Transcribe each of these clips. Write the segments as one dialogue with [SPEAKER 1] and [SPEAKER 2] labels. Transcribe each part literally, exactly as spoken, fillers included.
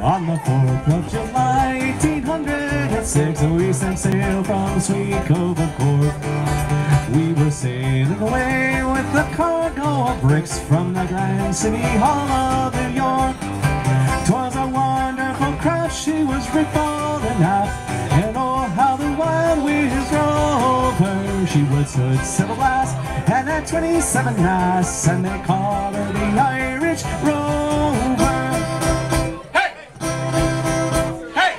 [SPEAKER 1] On the fourth of July, eighteen hundred six, we set sail from sweet Cove of Cork. We were sailing away with a cargo of bricks from the Grand City Hall of New York. 'Twas a wonderful craft, she was rippled in half, and oh how the wild winds drove her. She would stood civil glass and had twenty-seven masts, and they called her the Irish Rover. Hey! Hey!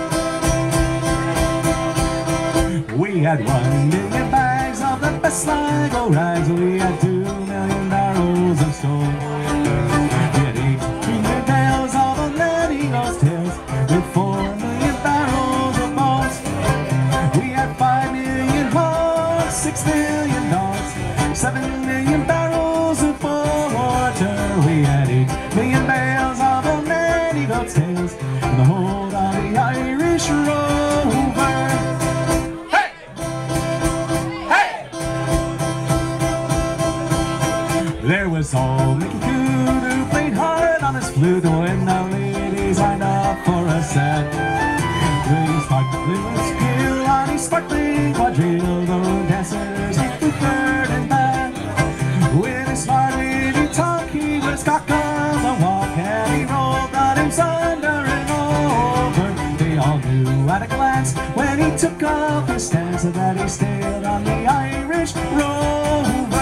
[SPEAKER 1] We had one million bags of the best Sligo rags. We had two million barrels of stone. We had eight million tales of a Ladies' tails, with four million barrels of bones. We had five million hogs, six million dogs, seven million barrels of water. We had eight million bales of a Ladies' tails, in the hold of the Irish Rover. Hey! Hey! There was old Mickey Coon who played hard on his flute when the ladies lined up for a set. With sparkling skill on his sparkling quadrille, the dancers he preferred and bad. With his smart witty talk, he was cock of the walk, and he rolled on him under and over. They all knew at a glance when he took up his stance that he stayed on the Irish Rover.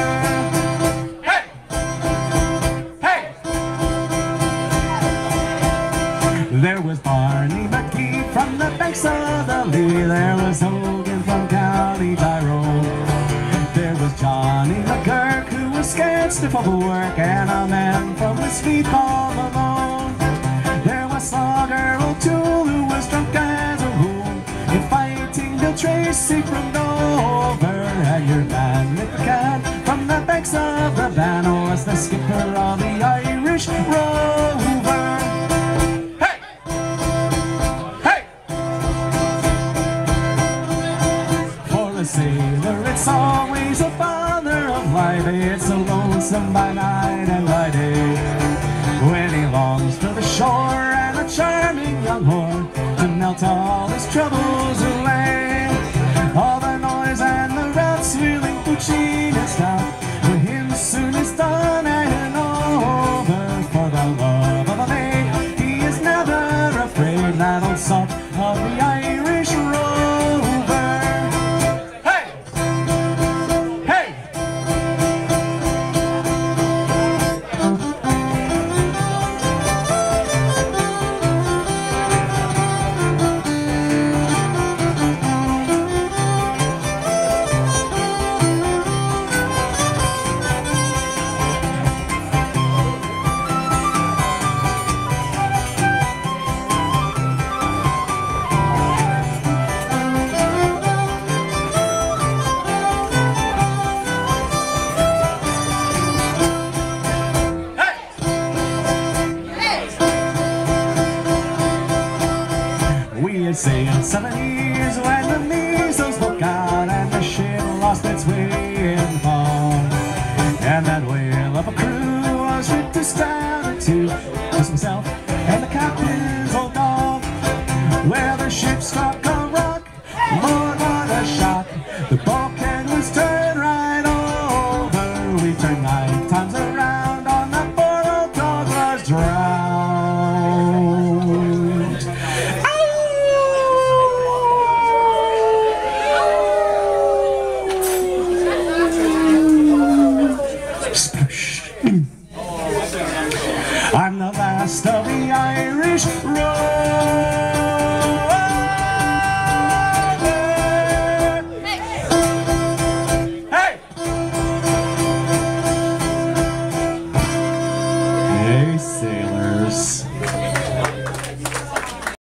[SPEAKER 1] There was Barney McGee from the banks of the Lee. There was Hogan from County Tyrone. There was Johnny McGurk who was scared stiff of work, and a man from the Sweet called Malone. There was Slogger O'Toole who was drunk as a rule, in fighting Bill Tracy from Dover. And your man Nick McCann from the banks of the Banner was the skipper of the Irish Rover. Sailor, it's always a bother of life. It's so lonesome by night and by day, when he longs for the shore and a charming young whore to melt all his troubles away. All the noise and the rats wheeling, pushing his down, for him soon is done and over. For the love of a maid, he is never afraid, that old salt of the Irish Rover. Sailed seven years when the measles broke out and the ship lost its way in the fall. And that whale of a crew was reduced down to just myself and the captain's old dog. Where the ship struck a rock, Lord, what a shock! The bulkhead was turned right over. We turned nine times around, on the poor old dog was drowned. I'm the last of the Irish Rover.